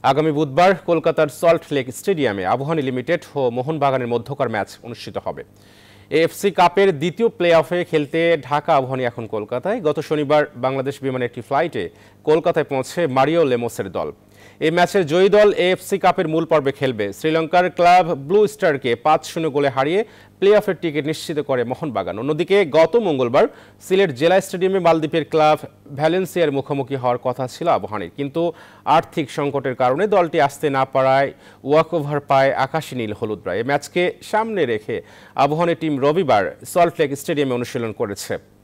আগামী বুধবার কলকাতার সল্ট লেক স্টেডিয়ামে আবাহনী লিমিটেড ও মোহনবাগানের মধ্যকার ম্যাচ অনুষ্ঠিত হবে। এএফসি কাপের দ্বিতীয় প্লে অফে খেলতে ঢাকা আবাহনী এখন কলকাতায়। গত শনিবার বাংলাদেশ বিমানের একটি ফ্লাইটে কলকাতায় পৌঁছে মারিও লেমোসের দল। এই ম্যাচের জয়ী দল এএফসি কাপের মূল পর্বে খেলবে। শ্রীলঙ্কার ক্লাব ব্লু স্টারকে ৫-০ গোলে হারিয়ে প্লে অফের টিকিট নিশ্চিত করে মোহনবাগান। অন্যদিকে গত মঙ্গলবার সিলেট জেলা স্টেডিয়ামে মালদ্বীপের ক্লাব ভ্যালেন্সিয়ার মুখোমুখি হওয়ার কথা ছিল আবাহনীর, কিন্তু আর্থিক সংকটের কারণে দলটি আসতে না পারায় ওয়াকওভার পায় আকাশী নীল হলুদরা। এই ম্যাচকে সামনে রেখে আবাহনী টিম রবিবার সল্ট লেক স্টেডিয়ামে অনুশীলন করেছে।